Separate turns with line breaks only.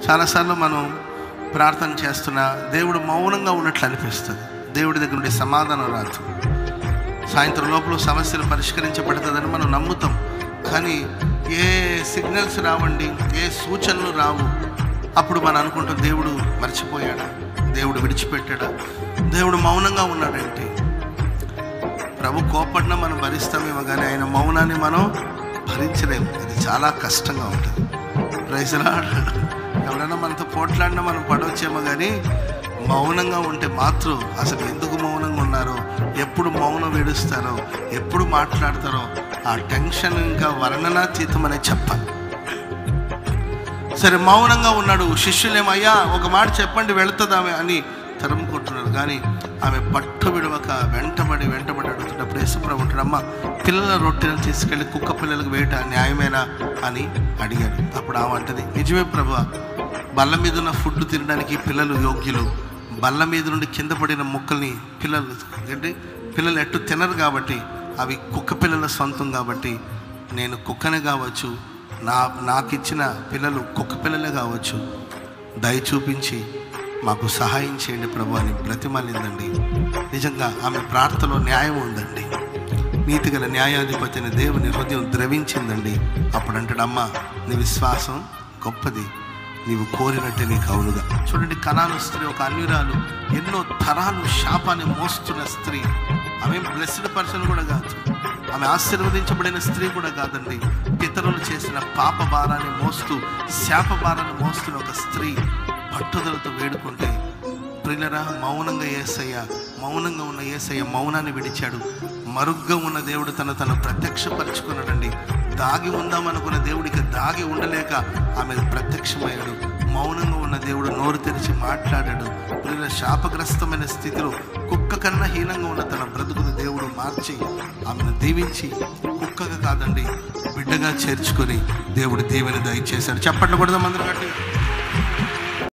చాలాసార్లు మనం ప్రార్థన చేస్తున్నా దేవుడు మౌనంగా ఉన్నట్లు అనిపిస్తుంది. దేవుడి దగ్గర నుండి సమాధానం రాదు. సాయంత్రం లోపల సమస్యలు పరిష్కరించబడుతుందని మనం నమ్ముతాం, కానీ ఏ సిగ్నల్స్ రావండి, ఏ సూచనలు రావు. అప్పుడు మనం అనుకుంటాం దేవుడు మర్చిపోయాడా, దేవుడు విడిచిపెట్టాడా, దేవుడు మౌనంగా ఉన్నాడంటే. ప్రభు కోపడినా మనం భరిస్తామేమో, కానీ ఆయన మౌనాన్ని మనం భరించలేము. అది చాలా కష్టంగా ఉంటుంది. Praise lord. ఎవరైనా మనతో పోట్లాడినా మనం పడవచ్చేమో, కానీ మౌనంగా ఉంటే మాత్రం అసలు ఎందుకు మౌనంగా ఉన్నారో, ఎప్పుడు మౌనం విడుస్తారో, ఎప్పుడు మాట్లాడతారో ఆ టెన్షన్ ఇంకా వర్ణనాతీతం అనే చెప్పాలి. సరే, మౌనంగా ఉన్నాడు. శిష్యులేమయ్యా ఒక మాట చెప్పండి వెళుతుందామె అని తరుముకుంటున్నారు, కానీ ఆమె పట్టు విడవక వెంటబడి అడుగుతున్నప్పుడు యేసుప్రభు ఉంటాడు, అమ్మ పిల్లల రొట్టెలను తీసుకెళ్ళి కుక్క పిల్లలకు వేయట న్యాయమేనా అని అడిగాడు. అప్పుడు ఆమె అంటది, నిజమే ప్రభువా, బల్ల మీద ఉన్న ఫుడ్ తినడానికి పిల్లలు యోగ్యులు, బల్ల మీద నుండి కింద పడిన ముక్కల్ని పిల్లలు ఎట్టు తినరు కాబట్టి అవి కుక్క పిల్లల సొంతం కాబట్టి నేను కుక్కనే కావచ్చు, నాకు ఇచ్చిన పిల్లలు కుక్క పిల్లలే కావచ్చు, దయ చూపించి మాకు సహాయం చేయండి ప్రభు అని బ్రతిమాలిందండి. నిజంగా ఆమె ప్రార్థనలో న్యాయం ఉందండి. నీతిగల న్యాయాధిపతి అయిన దేవుని హృదయం ద్రవించిందండి. అప్పుడు అంటాడు, అమ్మ నీ విశ్వాసం గొప్పది, నీవు కోరినట్టే నీకు అవునుగా. చూడండి, కనాను స్త్రీ ఒక అన్యురాలు, ఎన్నో తరాలు శాపాన్ని మోస్తున్న స్త్రీ. ఆమె బ్లెస్డ్ పర్సన్ కూడా కాదు, ఆమె ఆశీర్వదించబడిన స్త్రీ కూడా కాదండి. పితరులు చేసిన పాప భారాన్ని మోస్తూ, శాప భారాన్ని మోస్తున్న ఒక స్త్రీ పట్టుదలతో వేడుకుంటే, ప్రియులరా, మౌనంగా ఉన్న యేసయ్య మౌనాన్ని విడిచాడు. మరుగ్గా ఉన్న దేవుడు తను ప్రత్యక్షపరుచుకున్నాడండి. దాగి ఉందామనుకున్న దేవుడికి దాగి ఉండలేక ఆమె ప్రత్యక్షమయ్యాడు. మౌనంగా ఉన్న దేవుడు నోరు తెరిచి మాట్లాడాడు. ప్రియుల, శాపగ్రస్తమైన స్థితిలో కుక్క కన్నా హీనంగా ఉన్న తన బ్రతుకుని దేవుడు మార్చి ఆమెను దీవించి, కుక్కగా కాదండి బిడ్డగా చేర్చుకొని దేవుడు దీవెన దయచేశాడు. చెప్పండి కూడా అందరూ గట్టి.